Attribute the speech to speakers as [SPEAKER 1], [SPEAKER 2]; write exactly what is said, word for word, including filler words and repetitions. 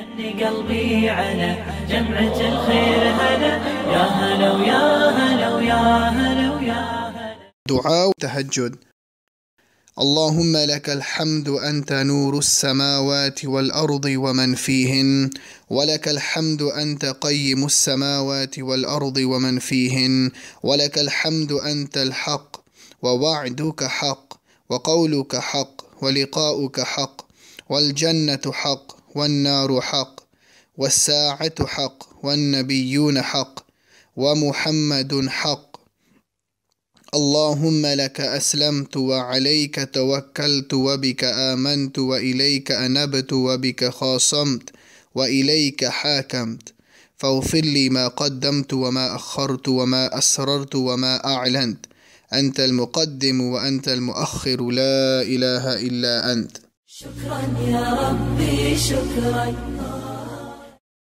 [SPEAKER 1] هني قلبي على جمعة الخير هلا، يا هلا ويا هلا ويا هلا ويا هلا.
[SPEAKER 2] دعاء تهجد. اللهم لك الحمد أنت نور السماوات والأرض ومن فيهن، ولك الحمد أنت قيم السماوات والأرض ومن فيهن، ولك الحمد أنت الحق، ووعدك حق، وقولك حق، ولقاؤك حق، والجنة حق، والنار حق، والساعة حق، والنبيون حق، ومحمد حق. اللهم لك أسلمت وعليك توكلت وبك آمنت وإليك أنبت وبك خاصمت وإليك حاكمت، فاغفر لي ما قدمت وما أخرت وما أسررت وما أعلنت، أنت المقدم وأنت المؤخر، لا إله إلا أنت.
[SPEAKER 1] شكرا يا ربي شكرا.